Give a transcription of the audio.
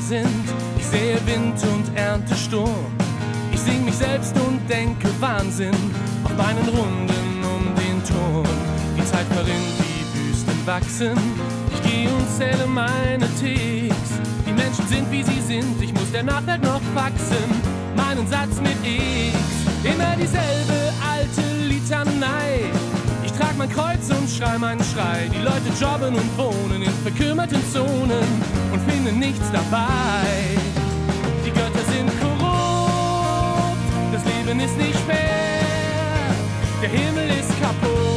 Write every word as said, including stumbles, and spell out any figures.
sind. Ich sehe Wind und ernte Sturm. Ich sing mich selbst und denke Wahnsinn auf meinen Runden um den Turm. Die Zeit verrinnt, die Wüsten wachsen. Ich gehe und zähle meine Ticks. Die Menschen sind wie sie sind, ich muss der Nachwelt noch wachsen. Meinen Satz mit X, immer dieselbe alte Litanei. Ich trag mein Kreuz und schrei meinen Schrei. Die Leute jobben und wohnen in verkümmerten Zonen und finden nichts dabei. Die Götter sind korrupt, das Leben ist nicht fair, der Himmel ist kaputt.